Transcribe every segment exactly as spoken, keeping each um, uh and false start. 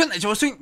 onda, chavos? Soy...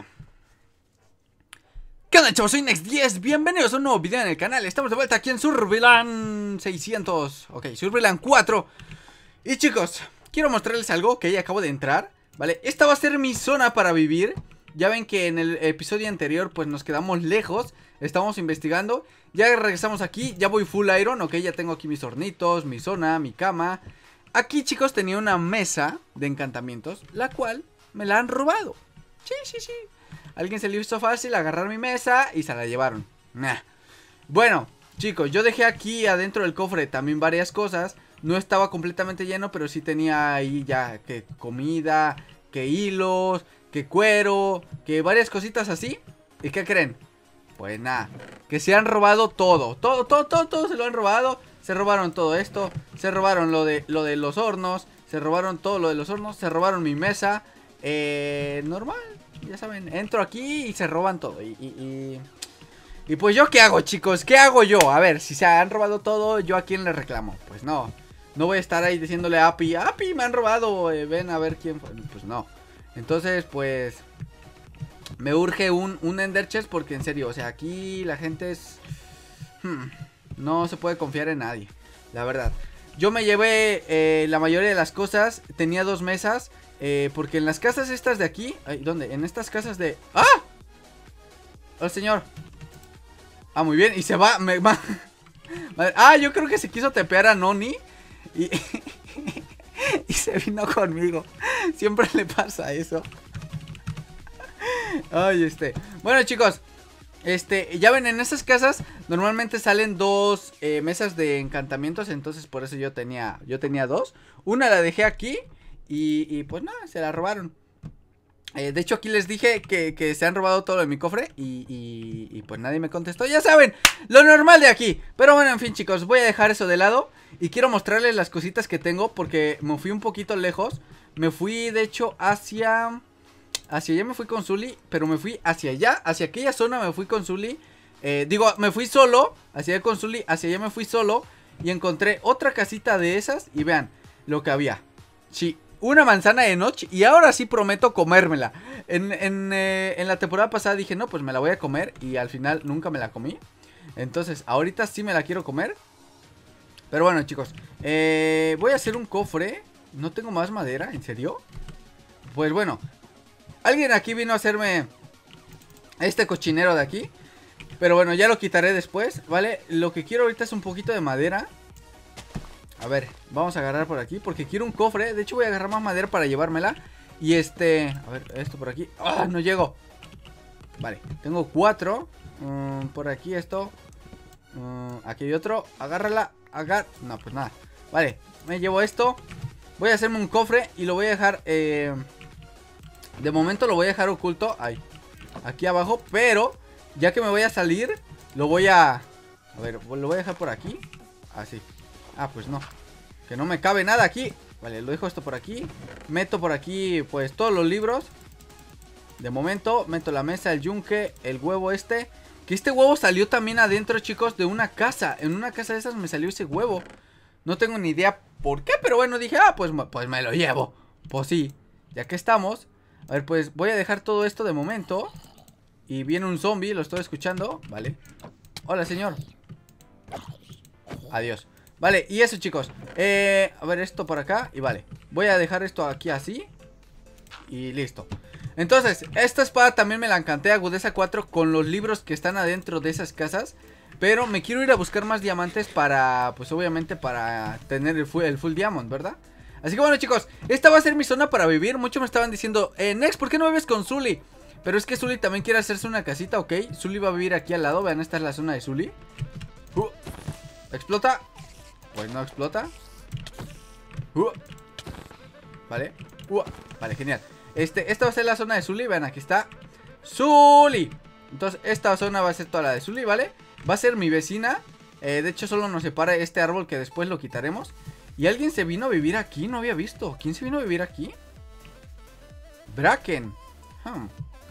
¿Qué onda, chavos? Soy Nex diez. Bienvenidos a un nuevo video en el canal. Estamos de vuelta aquí en Surviland seiscientos. Ok, Surviland cuatro. Y chicos, quiero mostrarles algo que ya acabo de entrar, ¿vale? Esta va a ser mi zona para vivir. Ya ven que en el episodio anterior pues nos quedamos lejos. Estamos investigando. Ya regresamos aquí, ya voy full iron. Ok, ya tengo aquí mis hornitos, mi zona, mi cama. Aquí, chicos, tenía una mesa de encantamientos, la cual me la han robado. Sí, sí, sí. Alguien se le hizo fácil agarrar mi mesa y se la llevaron. Nah. Bueno, chicos, yo dejé aquí adentro del cofre también varias cosas. No estaba completamente lleno, pero sí tenía ahí ya que comida, que hilos, que cuero, que varias cositas así. ¿Y qué creen? Pues nada, que se han robado todo. Todo, todo, todo, todo se lo han robado. Se robaron todo esto. Se robaron lo de, lo de los hornos. Se robaron todo lo de los hornos. Se robaron mi mesa. Eh, normal, ya saben. Entro aquí y se roban todo. Y, y, y, y pues yo qué hago, chicos. ¿Qué hago yo? A ver, si se han robado todo, ¿yo a quién le reclamo? Pues no. No voy a estar ahí diciéndole a Api, Api, me han robado. Eh, ven a ver quién fue. Pues no. Entonces, pues me urge un, un Ender Chest porque en serio, o sea, aquí la gente es... Hmm, no se puede confiar en nadie, la verdad. Yo me llevé eh, la mayoría de las cosas. Tenía dos mesas eh, porque en las casas estas de aquí... Ay, ¿dónde? En estas casas de... ¡Ah! ¡Hola, señor! Ah, muy bien, y se va, me va. Ah, yo creo que se quiso tepear a Noni Y, y se vino conmigo. Siempre le pasa eso. Ay, este. Bueno, chicos, este, ya ven, en esas casas normalmente salen dos eh, mesas de encantamientos. Entonces por eso yo tenía, yo tenía dos. Una la dejé aquí y, y pues nada, se la robaron. eh, De hecho aquí les dije que, que se han robado todo de mi cofre y, y, y pues nadie me contestó. Ya saben, lo normal de aquí. Pero bueno, en fin, chicos, voy a dejar eso de lado y quiero mostrarles las cositas que tengo porque me fui un poquito lejos. Me fui de hecho hacia... Hacia allá me fui con Zully, pero me fui hacia allá, hacia aquella zona me fui con Zully. Eh, digo, me fui solo, hacia allá con Zully, hacia allá me fui solo. Y encontré otra casita de esas y vean lo que había. Sí, una manzana de noche y ahora sí prometo comérmela. En, en, eh, en la temporada pasada dije, no, pues me la voy a comer y al final nunca me la comí. Entonces, ahorita sí me la quiero comer. Pero bueno, chicos, eh, voy a hacer un cofre. No tengo más madera, ¿en serio? Pues bueno, alguien aquí vino a hacerme este cochinero de aquí. Pero bueno, ya lo quitaré después, ¿vale? Lo que quiero ahorita es un poquito de madera. A ver, vamos a agarrar por aquí porque quiero un cofre. De hecho voy a agarrar más madera para llevármela. Y este, a ver, esto por aquí. ¡Ah! No llego. Vale, tengo cuatro. um, Por aquí esto. um, Aquí hay otro, agárrala. Agar... No, pues nada. Vale, me llevo esto. Voy a hacerme un cofre y lo voy a dejar eh... De momento lo voy a dejar oculto ahí, aquí abajo, pero ya que me voy a salir, lo voy a... A ver, lo voy a dejar por aquí. Así. Ah, pues no, que no me cabe nada aquí. Vale, lo dejo esto por aquí. Meto por aquí, pues, todos los libros. De momento, meto la mesa, el yunque, el huevo este. Que este huevo salió también adentro, chicos, de una casa. En una casa de esas me salió ese huevo. No tengo ni idea por qué, pero bueno, dije, ah, pues, pues me lo llevo. Pues sí, ya que estamos. A ver, pues voy a dejar todo esto de momento. Y viene un zombie, lo estoy escuchando. Vale. Hola, señor. Adiós. Vale, y eso, chicos. eh, A ver, esto por acá. Y vale, voy a dejar esto aquí así. Y listo. Entonces, esta espada también me la encanté, agudeza cuatro, con los libros que están adentro de esas casas. Pero me quiero ir a buscar más diamantes para, pues obviamente para tener el full, el full diamond, ¿verdad? Así que bueno, chicos, esta va a ser mi zona para vivir. Muchos me estaban diciendo, eh, Nex, ¿por qué no vives con Zully? Pero es que Zully también quiere hacerse una casita, ok. Zully va a vivir aquí al lado, vean, esta es la zona de Zully. uh, ¿Explota? Pues no explota. uh, Vale, uh, vale, genial. Este, esta va a ser la zona de Zully, vean, aquí está Zully. Entonces esta zona va a ser toda la de Zully, ¿vale? Va a ser mi vecina. eh, De hecho solo nos separa este árbol que después lo quitaremos. Y alguien se vino a vivir aquí, no había visto. ¿Quién se vino a vivir aquí? Bracken. hmm.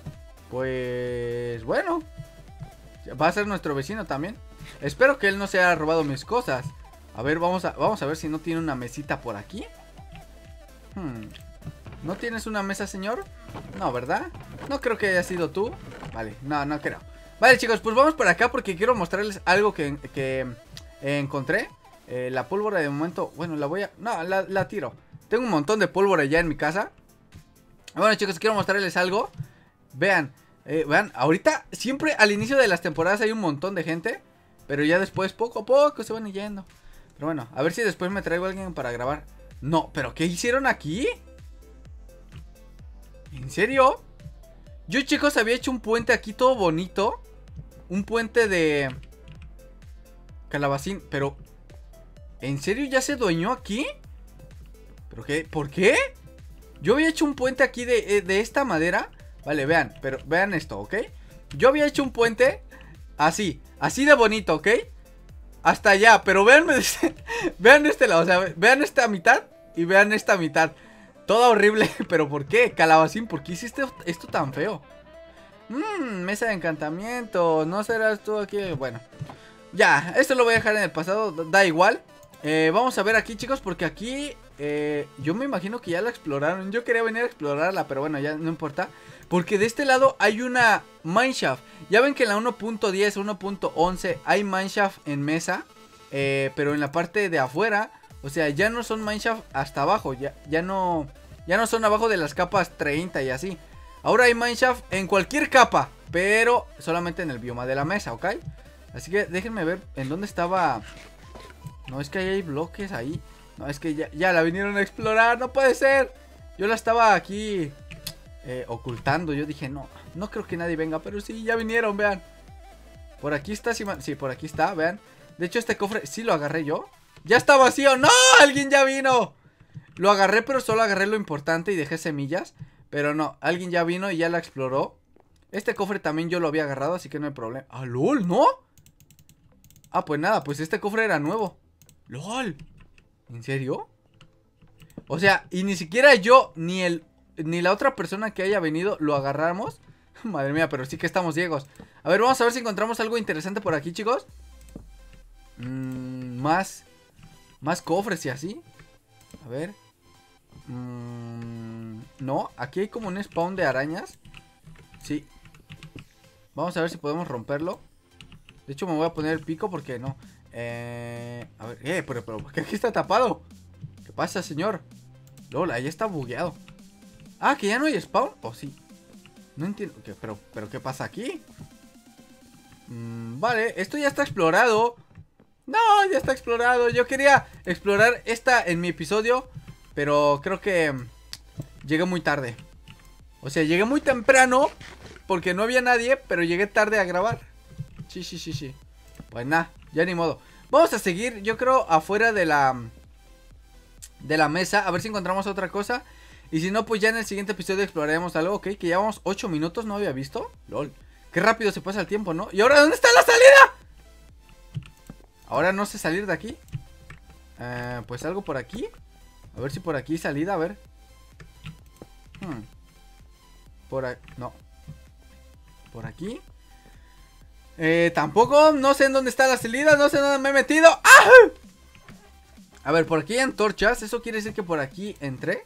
Pues bueno, va a ser nuestro vecino también. Espero que él no se haya robado mis cosas. A ver, vamos a, vamos a ver si no tiene una mesita por aquí. hmm. ¿No tienes una mesa, señor? No, ¿verdad? No creo que haya sido tú. Vale, no, no creo. Vale, chicos, pues vamos para acá porque quiero mostrarles algo que, que eh, encontré. Eh, la pólvora de momento, bueno, la voy a... No, la, la tiro. Tengo un montón de pólvora ya en mi casa. Bueno, chicos, quiero mostrarles algo. Vean, eh, vean, ahorita siempre al inicio de las temporadas hay un montón de gente. Pero ya después, poco a poco, se van yendo. Pero bueno, a ver si después me traigo a alguien para grabar. No, ¿pero qué hicieron aquí? ¿En serio? Yo, chicos, había hecho un puente aquí todo bonito. Un puente de calabacín, pero... ¿En serio ya se dueñó aquí? ¿Pero qué? ¿Por qué? Yo había hecho un puente aquí de, de esta madera. Vale, vean, pero vean esto, ¿ok? Yo había hecho un puente así, así de bonito, ¿ok? Hasta allá, pero veanme este, vean este lado, o sea, vean esta mitad y vean esta mitad. Toda horrible, pero ¿por qué? Calabacín, ¿por qué hiciste esto tan feo? Mmm, mesa de encantamiento, ¿no serás tú aquí? Bueno, ya, esto lo voy a dejar en el pasado, da igual. eh, Vamos a ver aquí, chicos, porque aquí eh, yo me imagino que ya la exploraron. Yo quería venir a explorarla, pero bueno, ya no importa. Porque de este lado hay una mineshaft. Ya ven que en la uno punto diez, uno punto once hay mineshaft en mesa, eh, pero en la parte de afuera, o sea, ya no son mineshaft hasta abajo. Ya, ya no ya no son abajo de las capas treinta y así. Ahora hay mineshaft en cualquier capa, pero solamente en el bioma de la mesa, ¿ok? Así que déjenme ver en dónde estaba. No, es que ahí hay bloques ahí. No, es que ya, ya la vinieron a explorar, no puede ser. Yo la estaba aquí eh, ocultando. Yo dije, no, no creo que nadie venga, pero sí, ya vinieron, vean. Por aquí está, sí, sí, por aquí está, vean. De hecho, este cofre sí lo agarré yo. ¡Ya está vacío! ¡No! ¡Alguien ya vino! Lo agarré, pero solo agarré lo importante y dejé semillas. Pero no, alguien ya vino y ya la exploró. Este cofre también yo lo había agarrado, así que no hay problema. ¡Ah, lol! ¿No? Ah, pues nada, pues este cofre era nuevo. ¡Lol! ¿En serio? O sea, y ni siquiera yo, ni el ni la otra persona que haya venido lo agarramos. Madre mía, pero sí que estamos ciegos. A ver, vamos a ver si encontramos algo interesante por aquí, chicos. Mm, más Más cofres y así. A ver. Mm, no, aquí hay como un spawn de arañas. Sí. Vamos a ver si podemos romperlo. De hecho me voy a poner el pico porque no. Eh, a ver, eh, pero, pero ¿por qué aquí está tapado? ¿Qué pasa, señor? Lola, ahí está bugueado. Ah, ¿que ya no hay spawn? ¿O sí? No entiendo. ¿Qué, pero, pero ¿qué pasa aquí? Mm, vale, esto ya está explorado. No, ya está explorado. Yo quería explorar esta en mi episodio, pero creo que llegué muy tarde. O sea, llegué muy temprano porque no había nadie, pero llegué tarde a grabar. Sí, sí, sí, sí. Pues nada, ya ni modo. Vamos a seguir, yo creo, afuera de la de la mesa, a ver si encontramos otra cosa. Y si no, pues ya en el siguiente episodio exploraremos algo, ok. Que llevamos ocho minutos, no había visto. Lol, qué rápido se pasa el tiempo, ¿no? ¿Y ahora dónde está la salida? Ahora no sé salir de aquí. eh, Pues algo por aquí. A ver si por aquí hay salida, a ver. hmm. Por aquí, no. Por aquí eh, tampoco, no sé en dónde está la salida. No sé en dónde me he metido. ¡Ah! A ver, por aquí hay antorchas. Eso quiere decir que por aquí entré.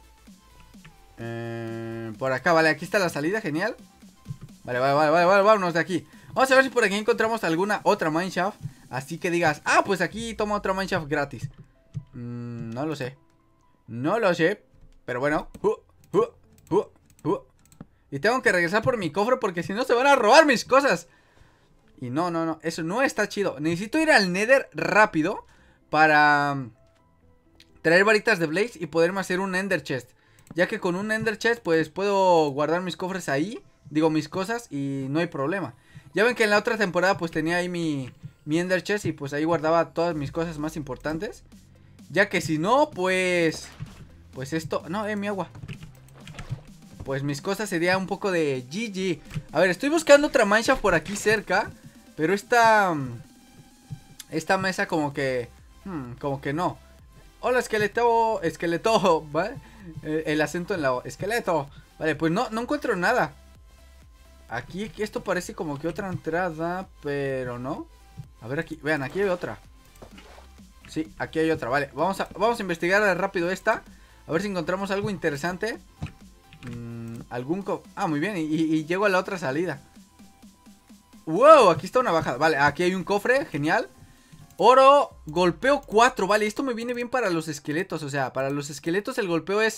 eh, Por acá, vale, aquí está la salida, genial. Vale, vale, vale, vale, vale, vámonos de aquí. Vamos a ver si por aquí encontramos alguna otra mineshaft. Así que digas, ah, pues aquí toma otra mineshaft gratis. mm, No lo sé. No lo sé. Pero bueno. uh, uh, uh, uh. Y tengo que regresar por mi cofre porque si no se van a robar mis cosas. Y no, no, no, eso no está chido. Necesito ir al Nether rápido para traer varitas de Blaze y poderme hacer un Ender Chest. Ya que con un Ender Chest pues puedo guardar mis cofres ahí. Digo, mis cosas y no hay problema. Ya ven que en la otra temporada pues tenía ahí mi, mi Ender Chest y pues ahí guardaba todas mis cosas más importantes. Ya que si no, pues... Pues esto... No, eh, mi agua. Pues mis cosas sería un poco de G G. A ver, estoy buscando otra mineshaft por aquí cerca. Pero esta... Esta mesa como que... Hmm, como que no. Hola, esqueleto. Esqueleto, ¿vale? El, el acento en la O. Esqueleto. Vale, pues no, no encuentro nada. Aquí, esto parece como que otra entrada, pero no. A ver aquí, vean, aquí hay otra. Sí, aquí hay otra, vale. Vamos a, vamos a investigar rápido esta. A ver si encontramos algo interesante. mm, algún co... Ah, muy bien, y, y, y llego a la otra salida. Wow, aquí está una bajada. Vale, aquí hay un cofre, genial. Oro, golpeo cuatro, vale, esto me viene bien para los esqueletos. O sea, para los esqueletos el golpeo es...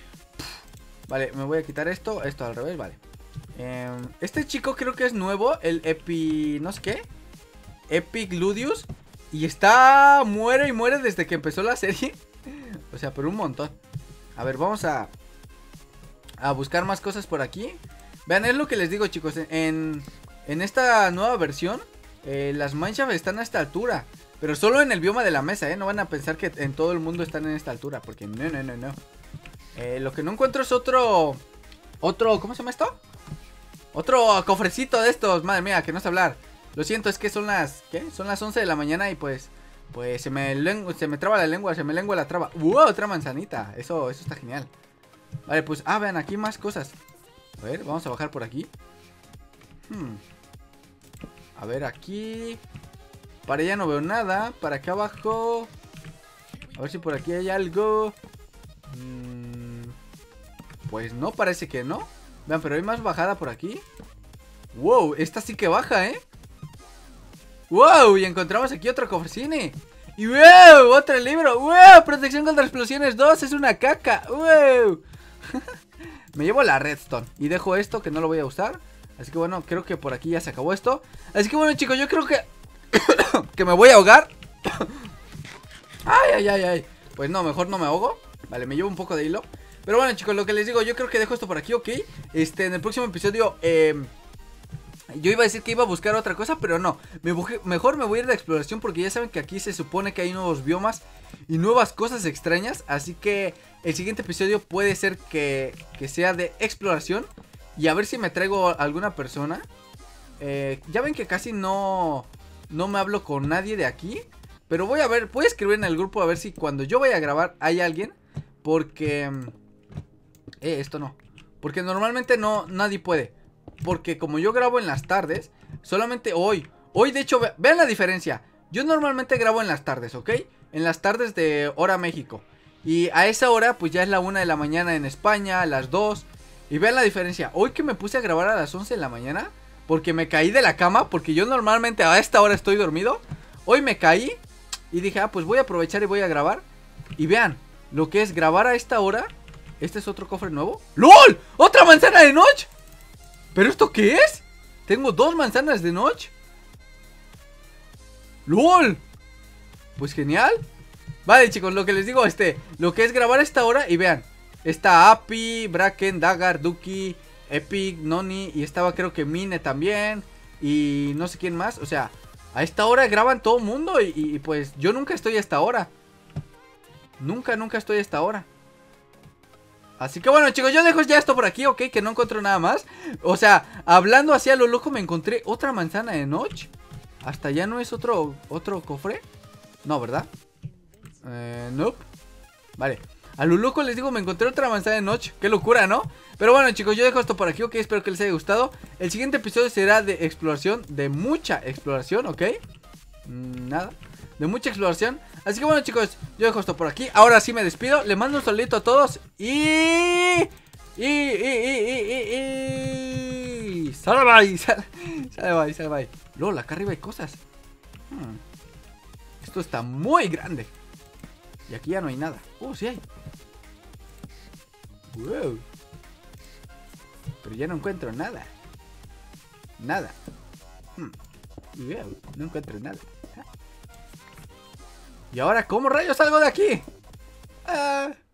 Vale, me voy a quitar esto, esto al revés, vale. eh, Este chico creo que es nuevo, el Epi... no sé qué, Epic Ludius. Y está... muere y muere desde que empezó la serie. O sea, pero un montón. A ver, vamos a... a buscar más cosas por aquí. Vean, es lo que les digo, chicos. En, en esta nueva versión eh, las Mineshaft están a esta altura, pero solo en el bioma de la mesa, ¿eh? No van a pensar que en todo el mundo están en esta altura, porque no, no, no, no. Eh, lo que no encuentro es otro... Otro... ¿Cómo se llama esto? Otro cofrecito de estos. Madre mía, que no sé hablar. Lo siento, es que son las... ¿Qué? Son las once de la mañana y pues... Pues se me, se me traba la lengua, se me lengua la traba. ¡Wow! Otra manzanita. Eso, eso está genial. Vale, pues... Ah, vean, aquí más cosas. A ver, vamos a bajar por aquí. Hmm. A ver, aquí... Para allá no veo nada. Para acá abajo... A ver si por aquí hay algo... Hmm. Pues no, parece que no. Vean, pero hay más bajada por aquí. ¡Wow! Esta sí que baja, ¿eh? ¡Wow! Y encontramos aquí otro cofrecine. Y ¡wow! Otro libro. ¡Wow! Protección contra explosiones dos. Es una caca. ¡Wow! Me llevo la redstone y dejo esto que no lo voy a usar. Así que bueno, creo que por aquí ya se acabó esto. Así que bueno, chicos, yo creo que... que me voy a ahogar. Ay, ay, ay, ay. Pues no, mejor no me ahogo. Vale, me llevo un poco de hilo. Pero bueno, chicos, lo que les digo, yo creo que dejo esto por aquí, ¿ok? Este, en el próximo episodio... Eh... Yo iba a decir que iba a buscar otra cosa, pero no. Me mejor me voy a ir de exploración porque ya saben que aquí se supone que hay nuevos biomas y nuevas cosas extrañas. Así que el siguiente episodio puede ser que, que sea de exploración. Y a ver si me traigo a alguna persona. Eh, ya ven que casi no, no me hablo con nadie de aquí. Pero voy a ver, voy a escribir en el grupo a ver si cuando yo vaya a grabar hay alguien. Porque... Eh, esto no. Porque normalmente no, nadie puede. Porque como yo grabo en las tardes, solamente hoy, hoy de hecho, ve, vean la diferencia. Yo normalmente grabo en las tardes, ¿ok? En las tardes de hora México. Y a esa hora pues ya es la una de la mañana en España, a las dos. Y vean la diferencia, hoy que me puse a grabar a las once de la mañana, porque me caí de la cama, porque yo normalmente a esta hora estoy dormido. Hoy me caí y dije, ah, pues voy a aprovechar y voy a grabar. Y vean, lo que es grabar a esta hora. Este es otro cofre nuevo. ¡LOL! ¡Otra manzana de noche! ¿Pero esto qué es? Tengo dos manzanas de noche. ¡LOL! Pues genial. Vale, chicos, lo que les digo, este, lo que es grabar a esta hora. Y vean, está Api, Bracken, Dagar, Duki, Epic, Noni. Y estaba creo que Mine también. Y no sé quién más. O sea, a esta hora graban todo el mundo. Y, y pues yo nunca estoy a esta hora. Nunca, nunca estoy a esta hora. Así que bueno, chicos, yo dejo ya esto por aquí, ok, que no encuentro nada más. O sea, hablando así a lo loco me encontré otra manzana de noche. Hasta ya no es otro, otro cofre. No, ¿verdad? Eh, nope. Vale, a lo loco les digo, me encontré otra manzana de noche. Qué locura, ¿no? Pero bueno, chicos, yo dejo esto por aquí, ok, espero que les haya gustado. El siguiente episodio será de exploración, de mucha exploración, ok. mm, Nada, de mucha exploración. Así que bueno, chicos, yo dejo esto por aquí. Ahora sí me despido, le mando un saludito a todos. Y... Y... Y... Y... Y... Y... Sale bye. Sale, sale bye, sale bye. Lol, acá arriba hay cosas. hmm. Esto está muy grande. Y aquí ya no hay nada. Oh, sí hay. Wow. Pero ya no encuentro nada. Nada. hmm. Wow, no encuentro nada. ¿Y ahora cómo rayos salgo de aquí? Ah...